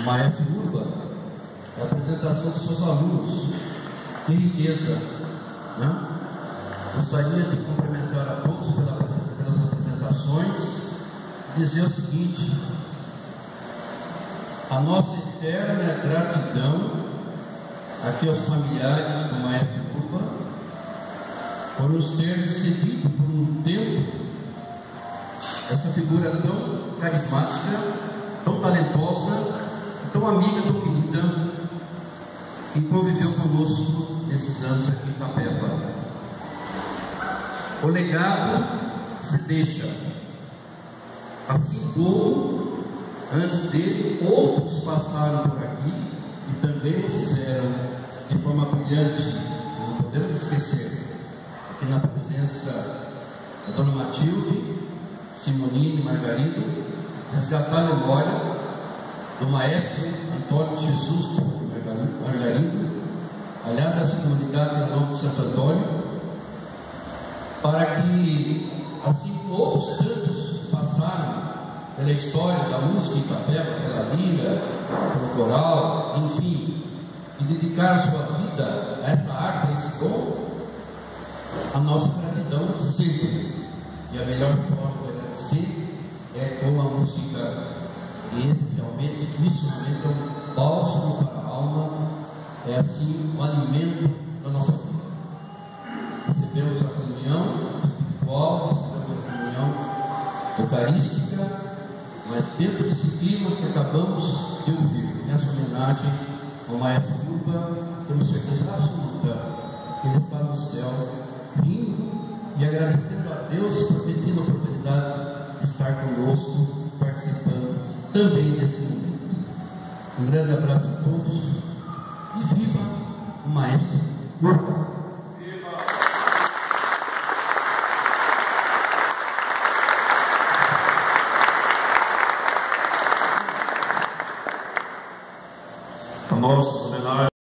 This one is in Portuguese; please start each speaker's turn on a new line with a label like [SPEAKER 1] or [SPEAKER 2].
[SPEAKER 1] maestro Urba, a apresentação dos seus alunos. Que riqueza, né? Gostaria de cumprimentar a todos pelas apresentações e dizer o seguinte: a nossa eterna gratidão aqui aos familiares do maestro Urba por nos ter cedido por um tempo essa figura tão carismática, tão talentosa, tão amiga, tão querida, que conviveu conosco nesses anos aqui em Itapeva. O legado se deixa, assim como antes dele outros passaram por aqui e também o fizeram de forma brilhante. Não podemos esquecer que na presença da dona Matilde, Simonine e Margarido, resgatar a memória do maestro Antônio Jesus Margarido, aliás, essa comunidade é o nome de Santo Antônio, para que, assim como outros tantos passaram pela história da música em Itapeva, pela lira, pelo coral, enfim, e dedicaram sua vida a essa arte, a esse dom, a nossa gratidão sempre. E a melhor forma de agradecer é com a música. E esse realmente, isso realmente é um bálsamo para a alma, é assim um alimento da nossa vida. Recebemos a comunhão espiritual, recebemos a comunhão eucarística, mas dentro desse clima que acabamos de ouvir, nessa homenagem ao maestro Urba, temos certeza absoluta que ele está no céu, rindo e agradecendo a Deus por ter tido a oportunidade de estar conosco, participando também desse momento. Um grande abraço a todos e viva o maestro Urba!
[SPEAKER 2] A nossa homenagem